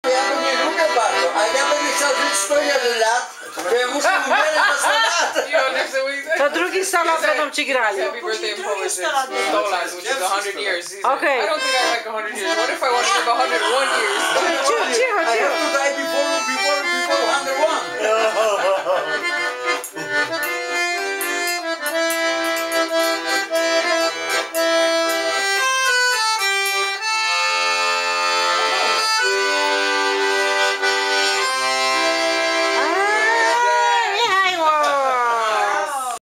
Ja bym nie lubię bardzo, a ja bym chciał żyć 101 lat, to ja muszę umierać na 100 lat. To drugi salad będą ci grali. Happy birthday in Polish is Stolas, which is 100 years. Okay. I don't think I like 100 years. What if I want to live 101 years? Cicho, I cicho. have to die before